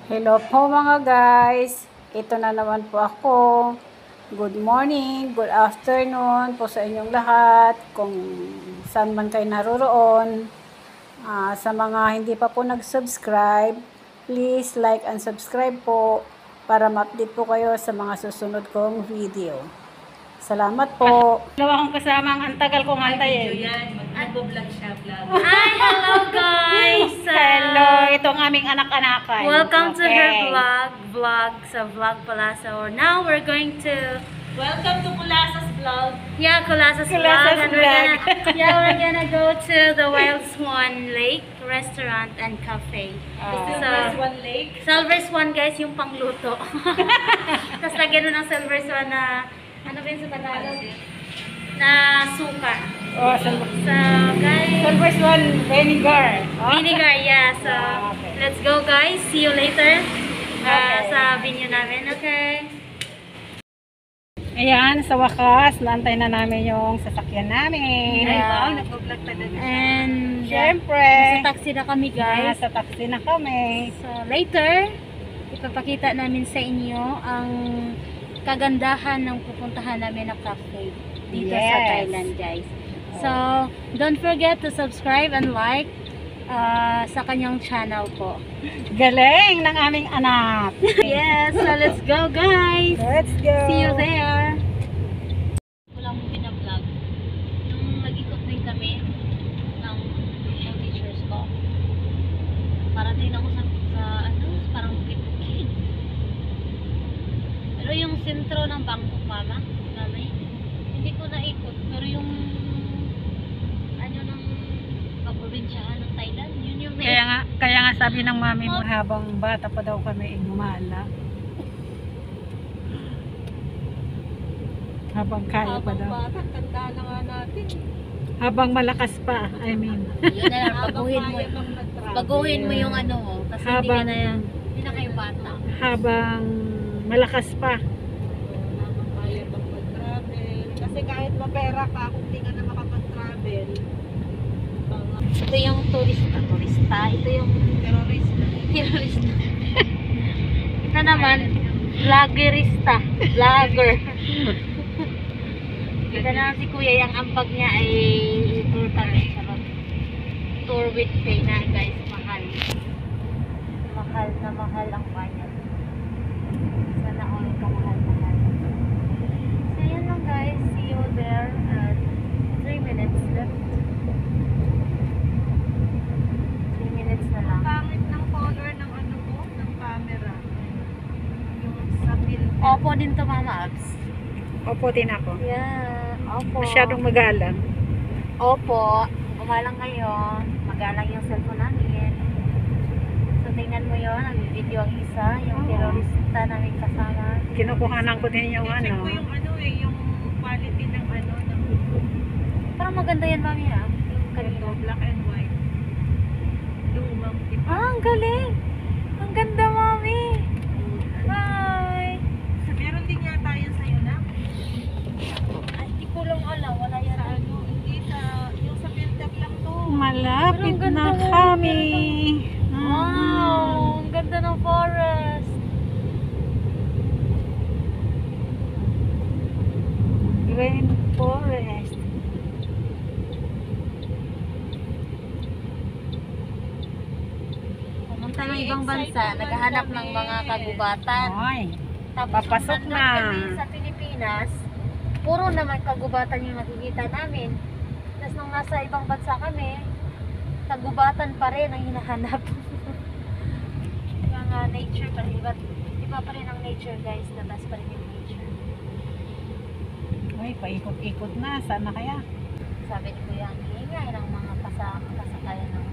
Hello po mga guys. Ito na naman po ako. Good morning, good afternoon po sa inyong lahat. Kung saan man kayo naroroon. Sa mga hindi pa po nag-subscribe, please like and subscribe po para ma-update po kayo sa mga susunod kong video. Salamat po. Dalawa akong kasama. Ang tagal kong antayin. Mag-vlog siya, vlog. Hi! Hello guys! Hello, itong aming anak-anakan. Welcome to her Okay. vlog sa Vlog Palasa. Or now we're going to Welcome to Kulasas Vlog. Kulasas vlog, Kulasas and vlog. we're gonna go to the Wild Swan Lake Restaurant and Cafe. Silver Swan Lake. Silver Swan guys, yung pangluto. Tapos lagyan mo ng Silver Swan na ano ba yun sa Tagalog? Na suka. Oh, So guys, Silver Swan vinegar. vinegar, yeah. So, Okay. let's go guys. See you later Okay. sa video namin, okay? Ayan, sa wakas, naantay na namin yung sasakyan namin. Ay, wow, nag-vlog talaga. And, Siyempre, nasa taxi na kami guys. nasa taxi na kami. So, later, ipapakita namin sa inyo ang kagandahan ng pupuntahan namin na cafe dito sa Yes. Thailand guys. So, don't forget to subscribe and like sa kanyang channel po. Galing ng aming anak. Yes, so let's go guys! Let's go. See you there! Wala mong binablog. Nung nag-ikot din kami ng teachers ko, parating ako sa ano, parang bukid-bukid. Pero yung sentro ng Bangkok, mama, hindi ko naikot. Pero yung ano ng probinsyahan ng Thailand, yun yung Kaya nga sabi ng mami mo, habang bata pa daw kami gumala. Habang kaya pa daw. Bata, tanda na nga natin. Habang malakas pa, I mean. Yun na lang, baguhin mo yung ano mo. Kasi Habang, hindi na kayo bata. habang malakas pa. Habang kaya pang mag-travel. Kasi kahit mapera ka, kung di ka na makapag-travel, Ito yung turista. Ito yung terorista. Ito naman, vloggerista. Vlogger. Ito naman si kuya, yung ambag niya ay tour kami. Tour with pay na guys, mahal. Mahal na mahal ang bayad. Sana all kamahal. So yun lang guys, see you there at 3 minutes left. 3 minutes na lang. pangit ng color ng ano mo, ng camera. Yung sa film. Opo din to mama abs. Opo din ako. Yeah, opo. Masyadong magalang. Opo, gumalang kayo. Magalang yung cellphone namin. So tingnan mo yun, nag-video ang isa, yung Oo. terorista namin kasama. Kinukuhanan ko din yung Check ano. ko yung ano eh, yung quality ng ano, ng Parang maganda yan mami ha. Yung kanino. black and white. Lumang tipo. Ang galing! Ang ganda mami! Bye! Meron din yata yun sa'yo na. Ay, di ko lang alam. Wala yan. Sa ano, hindi sa, yung sa filter lang to. Malapit Pero ang na ganda mo, kami. Wow! Ang ganda ng forest! Green Forest. Pumunta ng ibang bansa, naghahanap ng mga kagubatan. Ay, Tapos papasok nung na. nandun kami sa Pilipinas, puro naman kagubatan yung nakikita namin. Tapos nung nasa ibang bansa kami, kagubatan pa rin ang hinahanap. Mga nature pa rin. Iba pa rin ang nature guys, the best pa rin yung nature. Ay, paikot-ikot na. Sana kaya? Sabi ni Kuya, ang ingay ng mga kasakayan ng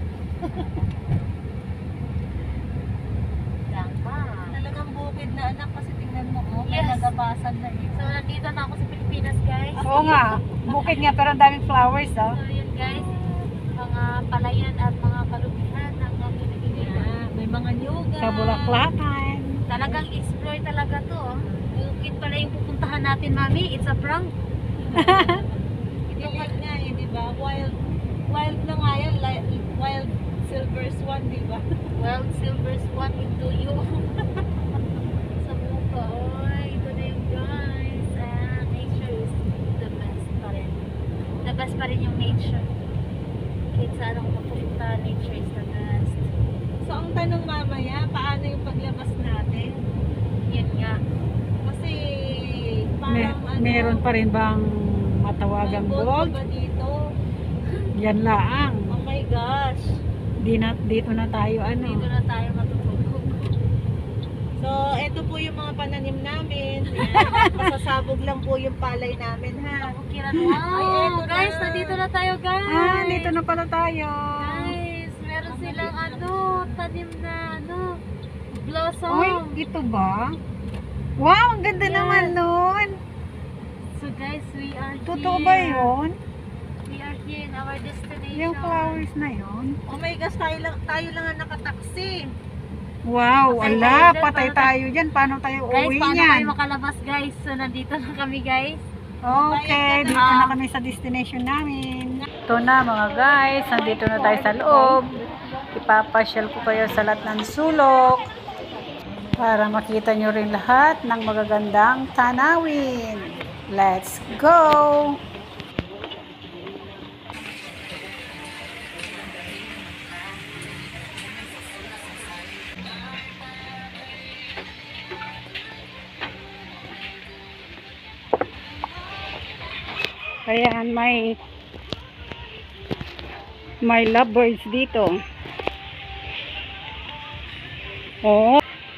Gangma. Talagang bukid na anak kasi tingnan mo, oh, may Yes. nagabasan na yun. So nandito na ako sa Pilipinas guys. Oo nga. Bukid nga, pero ang daming flowers, oh. So yun guys, mga palayan at mga kalubihan ng Pilipinas. May mga yoga. Sa Bulaklakan. Talagang explore talaga to. Oh. Bukid pala yung pupuntahan natin mami. It's a prank. Ito nga eh, di ba? Wild na nga yan. Wild silver swan, di ba? Wild silver swan into you. best pa rin yung nature. Kahit saan ako mapunta, nature is the best. So, ang tanong mamaya, paano yung paglabas natin? Yun nga. Kasi, parang Meron pa rin bang matawagang may boat dog? ba dito? Yan laang. Oh my gosh. Dito na tayo Dito na tayo matutulog. So, ito po yung mga pananim namin. Yan. Masasabog lang po yung palay namin, ha? Kiran, Ay, wow! eto Guys, na. nandito na tayo, guys! dito na pala tayo. Guys, meron silang tanim na blossom. Uy, ito ba? Wow, ang ganda Yes. naman nun. So guys, we are Totoo here. ba yun? We are here in our destination. Yung flowers na yun? Oh my gosh, tayo lang ang nakataksi. Wow, Patay ala, tayo dyan, patay paano tayo dyan. Paano tayo Guys, uwi paano niyan? tayo makalabas, guys? So, nandito na kami, guys. Okay, Bayad dito na. na kami sa destination namin. Ito na mga guys, nandito na tayo sa loob. Ipapasyal ko kayo sa lahat ng sulok para makita nyo rin lahat ng magagandang tanawin. Let's go! Ayan, may lovebirds dito. Oh.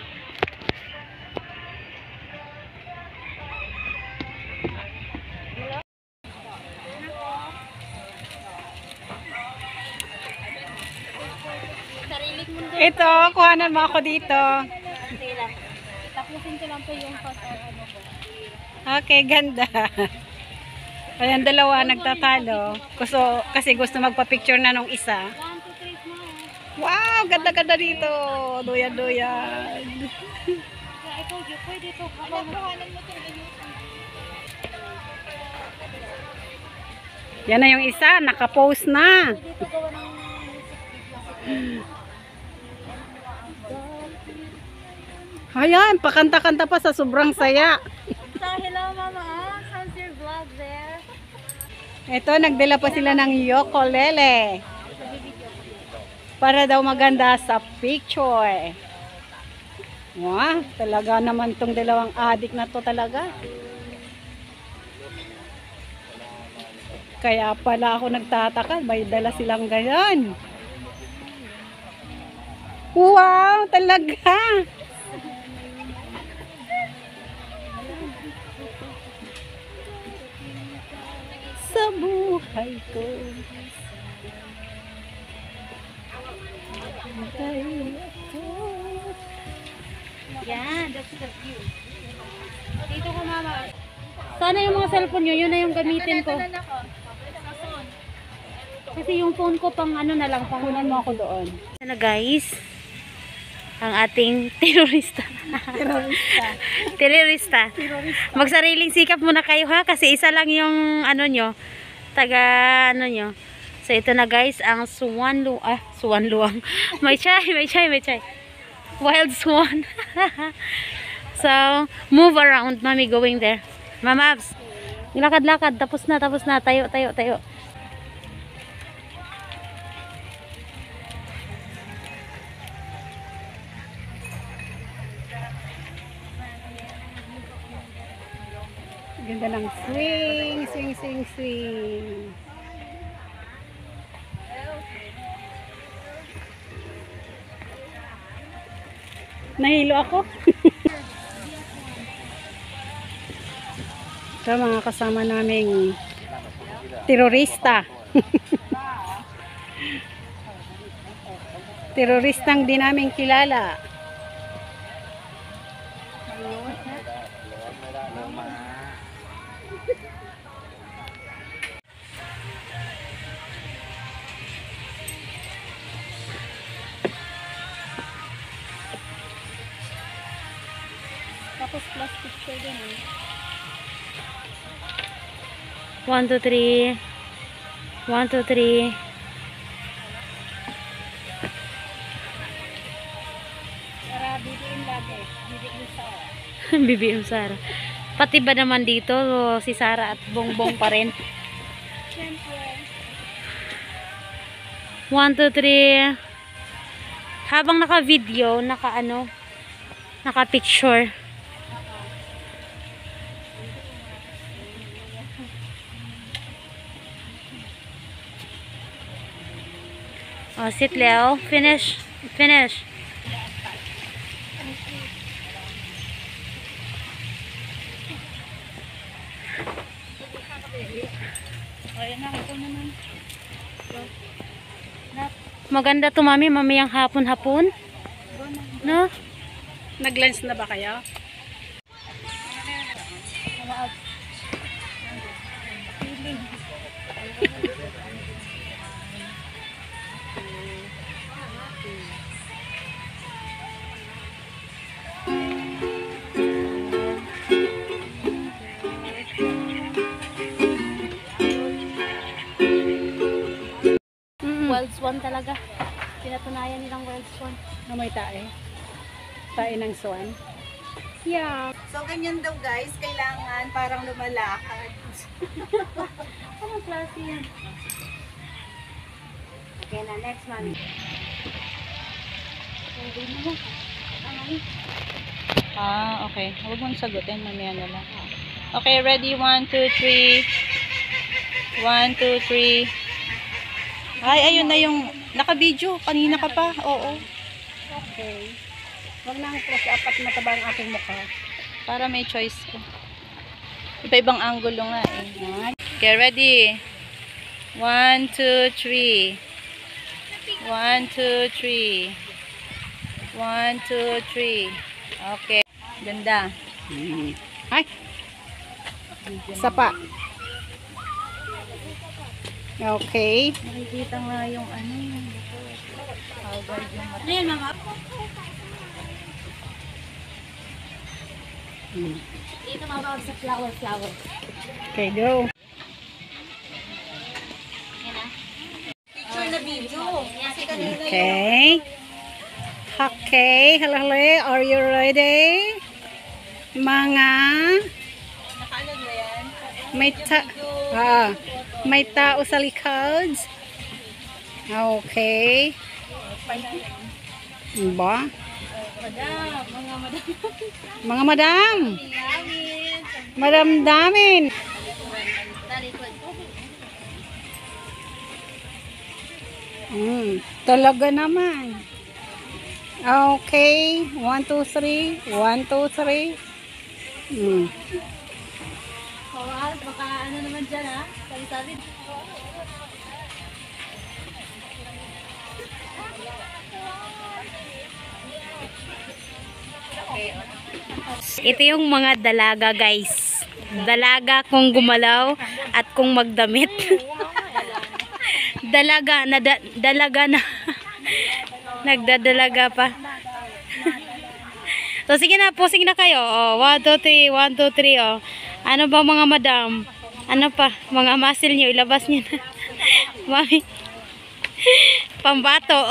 Sariling mundo. Ito, kuhanan mo ako dito. Okay lang. Tapusin ko lang po yung ko. Okay, ganda. Ayan, dalawa nagtatalo. Kasi gusto magpa-picture na nung isa. 1, 2, 3, smile. Wow, ganda-ganda dito. Duyan-duyan. I told you, pwede ito. Yan na yung isa, naka-post na. Dito gawa ng Ayan, pakanta-kanta pa sa sobrang saya. So, hello mama. How's your vlog there? Ito, nagdala pa sila ng ukulele. Para daw maganda sa picture. Wow, talaga naman tong dalawang adik na to talaga. Kaya pala ako nagtataka, may dala silang ganyan. Wow, talaga. Sa buhay ko. Yeah, that's the view. Dito ko mama. Sana yung mga cellphone nyo, yun na yung gamitin ko. Kasi yung phone ko pang ano na lang, Kunan mo ako doon. na guys, ang ating terorista. Terorista. Magsariling sikap muna kayo ha, kasi isa lang yung ano nyo, taga ano nyo. So ito na guys, ang swan luwang. May chai. Wild swan. So, move around, mommy going there. Mamabs, lakad-lakad, tapos na, tayo. Ganda ng swing. Nahilo ako. Ito mga kasama naming terorista. Teroristang di namin kilala. Tapos plastic siya din eh. 1, 2, 3. 1, 2, 3. Para bibiin lagi. Bibiin sa BBM Sara. Pati ba naman dito si Sara at Bongbong pa rin? 1, 2, 3. Habang naka-video, naka-picture. Oh, sit Leo. Finish. Finish. Maganda to, mami. Mamayang hapon-hapon. No? Nag-lunch na ba kayo? World Swan talaga. Pinatunayan nilang World Swan. Na may tae. Tae ng swan. Yeah. So, ganyan daw guys, kailangan parang lumalakad. Anong klase yan? Okay na, next mami. Okay. Huwag mong sagutin, mamaya na lang. Okay, ready? 1, 2, 3. 1, 2, 3. Ay, ayun na yung naka-video. Kanina ka pa. Oo. Okay. Huwag nang close up at mataba ang aking mukha. Para may choice ko. Iba-ibang angulo nga eh. Okay, ready? 1, 2, 3. 1, 2, 3. 1, 2, 3. Okay. Ganda. Ay! Isa pa. Okay. Nakikita nga yung ano yung Howard yung mata. Ayan, mama. Dito mabawag sa flower. Okay, go. Picture na video. Kasi kanina Okay. Okay. Hello. Are you ready? Mga nakaano na yan. may tao sa likod. Okay. Ba? Mga madam. Madam damin. Talaga naman. Okay. 1, 2, 3. 1, 2, 3. Baka ano naman dyan ha? Sabi-sabi. Ito yung mga dalaga guys. Dalaga kung gumalaw at kung magdamit. Dalaga na. Nagdadalaga pa. So sige na, posing na kayo. Oh, 1, 2, 3, 1, 2, 3. Oh. Ano ba mga madam? Ano pa? Mga muscle nyo, ilabas nyo na. Mami. Pambato.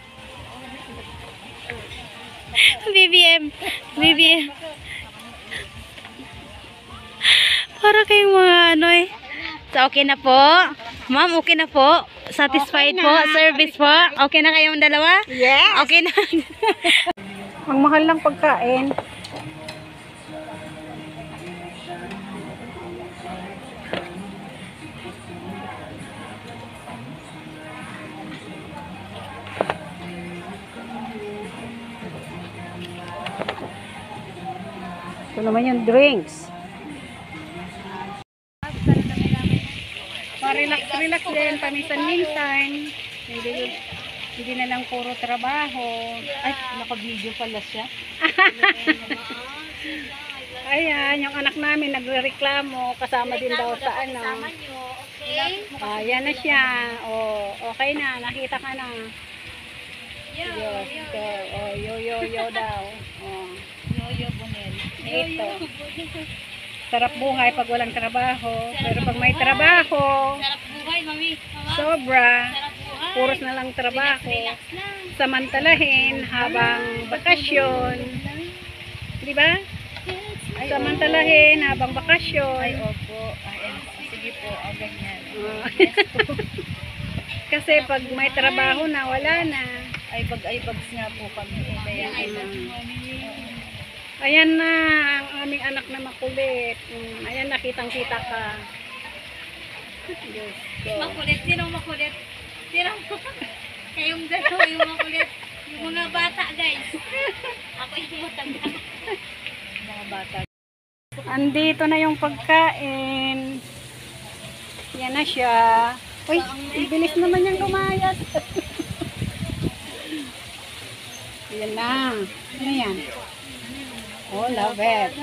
BBM. Para kayong mga ano eh. So okay na po. Ma'am, okay na po. Satisfied Okay po. na. Service po. Okay na kayong dalawa? Yes. Okay na. Ang mahal ng pagkain. Ito naman yung drinks. Relax din, paminsan-minsan. Hindi na lang puro trabaho. Ay, naka-video pala siya. Ayan, yung anak namin nagrereklamo, kasama din daw sa ano. Ayan na siya. Oh, okay na, nakita ka na. Yes, so, oh, yo daw. Oh. Yoyo Bonel. Ito. Sarap buhay pag walang trabaho. Pero pag may trabaho, Sarap buhay, mami. sobra. Sarap buhay. Puros na lang trabaho. Relax lang. Samantalahin habang bakasyon. Di ba? Samantalahin habang bakasyon. Ay, opo. Ay, sige Sige po, ganyan. Kasi pag may trabaho na, wala na. Ay bags nga po kami. Kaya Ayan na, ang aming anak na makulit. Ayan, nakitang-kita ka. Diyos ko. Makulit. Sinong makulit? Sinong kayong dalawa yung makulit. Yung mga bata, guys. Ako yung matanda. mga bata. Andito na yung pagkain. Yan na siya. Uy, ang bilis naman yung lumayas. Yan na. Ano yan? Oh, love it.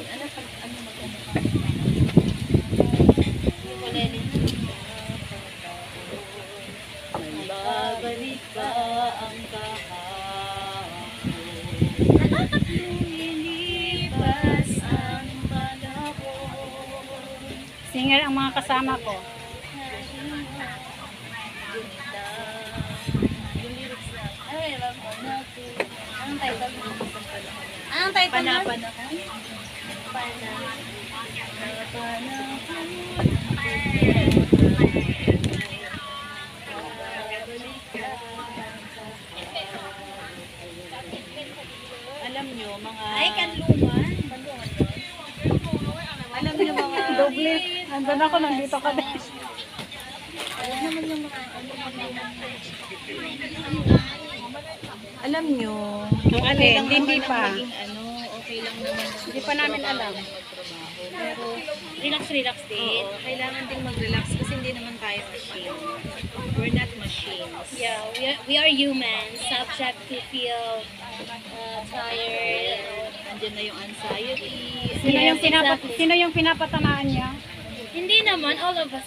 Babalik ka ang kahapon. Lilipas ang panahon. Singer ang mga kasama ko. Anong title mo? Anong title mo? Alam nyo, mga... Ay, kanluman. Alam nyo, mga... Doble. Nandun ako, nandito ka din. Alam nyo, Ang alin, hindi pa. maging okay lang naman. Hindi pa namin alam. Pero, Relax din. kailangan ding mag-relax kasi hindi naman tayo machine. We're not machines. Yeah, we are humans, subject to feel tired. Andiyan na yung anxiety. Sino yung, Yes, exactly. sino yung pinapatamaan niya? Hindi naman, all of us.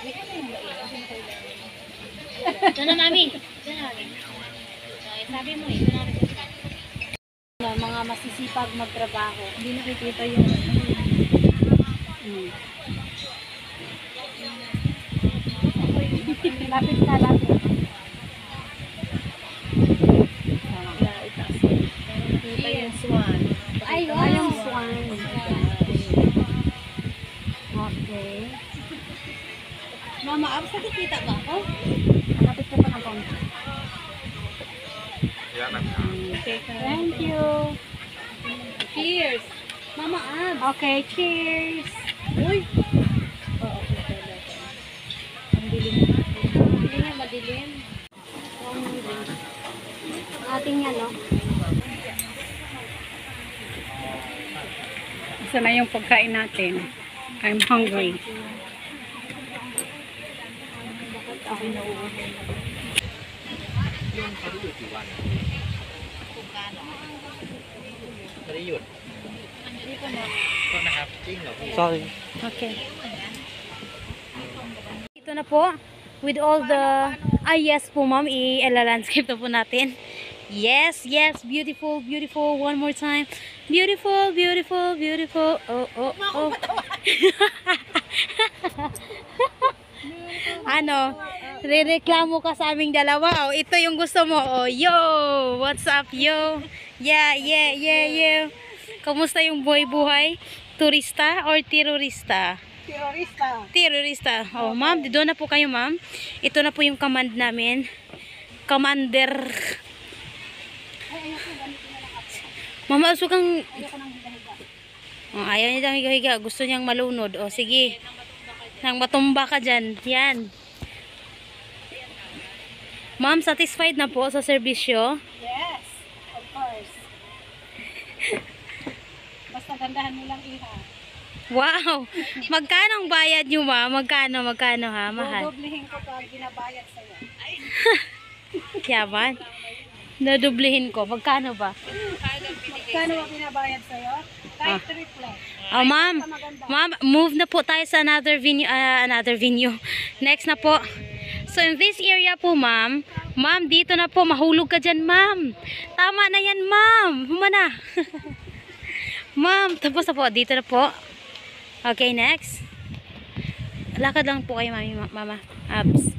Ito na, mami. Ito na, mami. Okay, sabi mo, ito na. Mga masisipag magtrabaho. Hindi nakikita yung Lapit na, lapit. itaas. Nakikita yung swan. Ay, wow. Ay, yung swan. Okay. Mama, abs, nakikita ba ako? Lapit ka pa ng konti. Thank you. Cheers. Mama, abs. Okay, cheers. Uy. Ang dilim. Hindi niya madilim. Ating ano? Isa na yung pagkain natin. I'm hungry. Ako nauuwi. Sorry. Okay. Ito na po. With all the... yes po ma'am. I-landscape na po natin. Yes, yes. Beautiful, beautiful. One more time. Beautiful, beautiful, beautiful. Oh, oh, oh. Ano? Rereklamo ka sa aming dalawa. Oh, ito yung gusto mo. Oh, yo! What's up, yo? Yeah, yeah, yeah, yeah. Kamusta yung buhay-buhay? Turista or terorista? Terorista. Terorista. Oh, ma'am, doon na po kayo, ma'am. Ito na po yung command namin. Commander. Mama, uso kang... Oh, ayaw niya daw higa-higa. Gusto niyang malunod. Oh, sige. Nang matumba ka dyan. Yan. Ma'am, satisfied na po sa serbisyo? Yes, of course. Basta gandahan mo lang iha. Wow! Magkano ang bayad niyo, ma'am? Magkano ha? Mahal. Dodoblihin ko pag binabayad sa'yo. Yaman. Nadublihin ko. Magkano ba? Magkano ba binabayad sa'yo? Kahit triple. Oh, ma'am. Ma'am, move na po tayo sa another venue. Next na po. So, in this area po, ma'am. Ma'am, dito na po. Mahulog ka dyan, ma'am. Tama na yan, ma'am. Humana. Ma'am, tapos na po. Dito na po. Okay, next. Lakad lang po kayo, mama. Abs.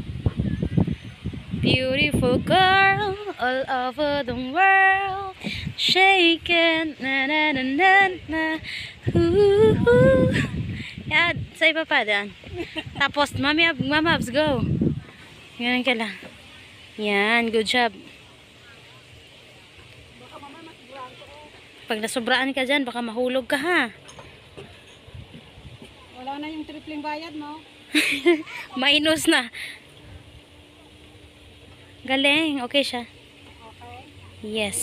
Beautiful girl all over the world. Shake it. Na na na na na. Ooh. Yan, sa iba pa dyan. Tapos, mamabs, go. Ganun ka lang. Yan, good job. Pag nasubraan ka dyan, baka mahulog ka ha. Wala na yung tripling bayad mo. Minus na. Galing, okay siya. Yes.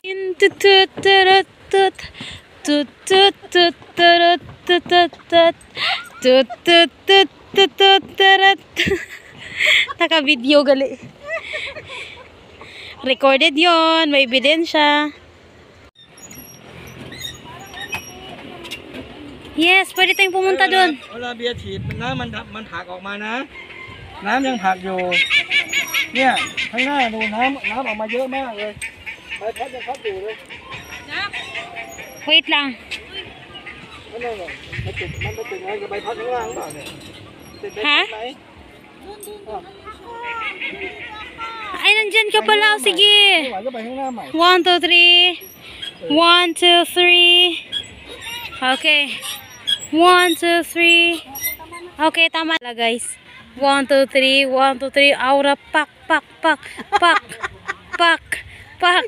Naka-video gali. Recorded yon, may ebidensya. Yes, pwede tayong pumunta doon. Walaเบียร์ฉีดน้ำมันผักออกมานะ น้ำยังผักอยู่ เนี่ยข้างหน้าดูน้ำออกมาเยอะมากเลยใบพัดยังพัดอยู่เลย Wait lang. นั่นน่ะมันไปติดไงกับใบพัดข้างล่างหรือเปล่าเนี่ยติดใบฮะพัดไหม Ay, nandyan ka pala. O, sige. ไม่ไหวก็ไปข้างหน้าใหม่ 1, 2, 3. 1, 2, 3. Okay. 1, 2, 3. Okay, tama na guys. 1, 2, 3. 1, 2, 3. Aura, pak, pak, pak, pak, pak, pak.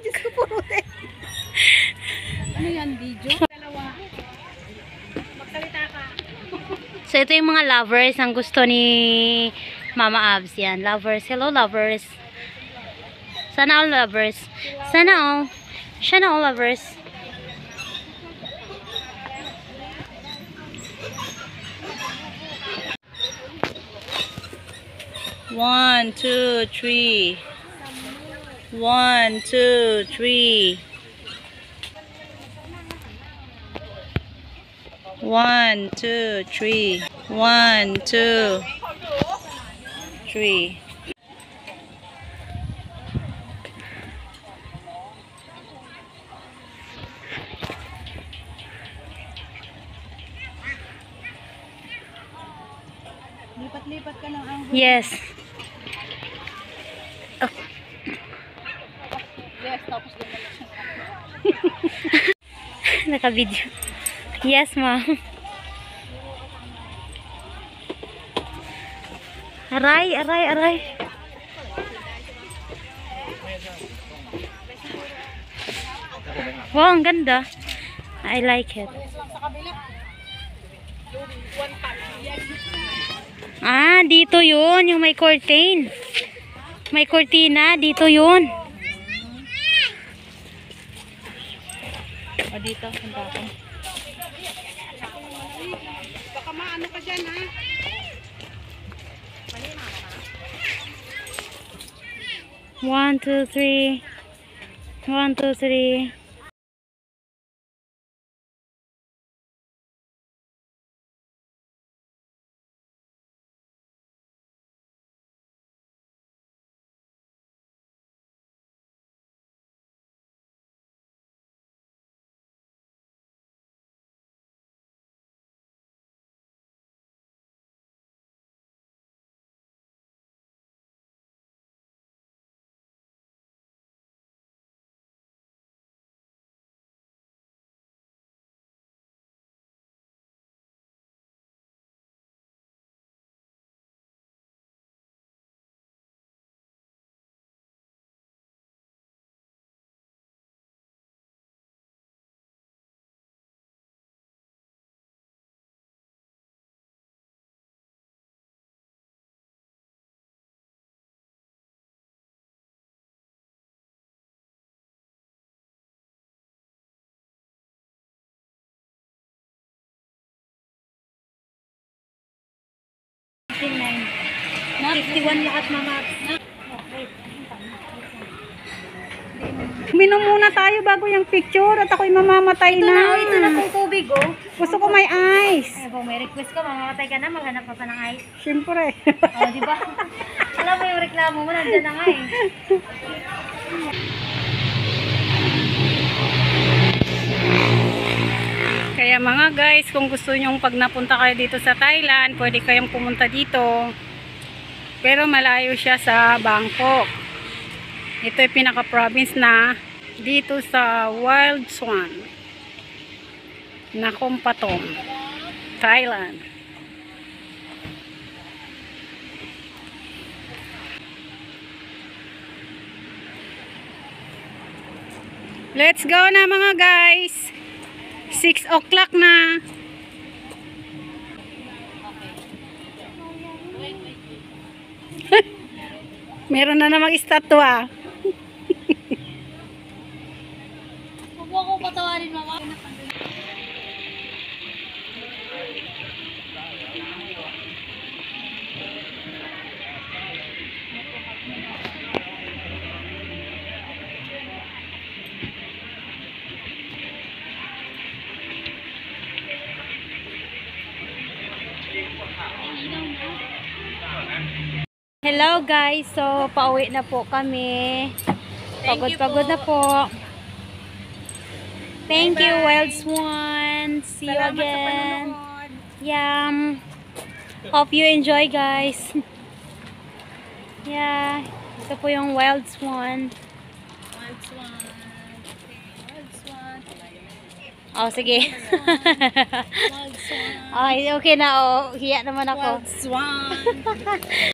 Ano yan, video? Dalawa. Magsalita ka. So, ito yung mga lovers ang gusto ni Mama Abs. Yan, lovers. Hello, lovers. Sana all lovers. Sana all lovers. One, two, three. 1, 2, 3. 1, 2, 3. 1, 2, 3. Lipat-lipat ka ng angle. Yes. Oh. Yes, tapos Naka-video. Yes, ma'am. Aray, aray, aray. Wow, ang ganda. I like it. Ah, dito yun. Yung may curtain. May cortina. Dito yun. O, dito. Punta ako. baka maano ka dyan, ha? One, two, three. 1, 2, 3. Na 51 lahat, mama. Minom muna tayo bago yung picture at ako'y mamamatay na. Ito na pong tubig, oh. Gusto ko may ice. Eh, kung may request ka, mamamatay ka na, maghanap ka pa ng ice. Siyempre. Oh, di ba? Alam mo yung reklamo mo, nandiyan na nga eh. Kaya mga guys, kung gusto nyong pag napunta kayo dito sa Thailand, pwede kayong pumunta dito. Pero malayo siya sa Bangkok. Ito yung pinaka-province na dito sa Wild Swan na Kompatong, Thailand. Let's go na mga guys. 6 o'clock na. Meron na namang estatwa. Huwag mo akong patawarin, mama. Hello guys, so pauwi na po kami. Pagod-pagod na po. Thank you, Wild Swan. See you again. Yeah. Hope you enjoy, guys. Yeah. Ito po yung Wild Swan. Wild Swan. Wild Swan. Oh, sige. Wild Swan. Ay, okay na. Oh, hiya naman ako. Wild Swan.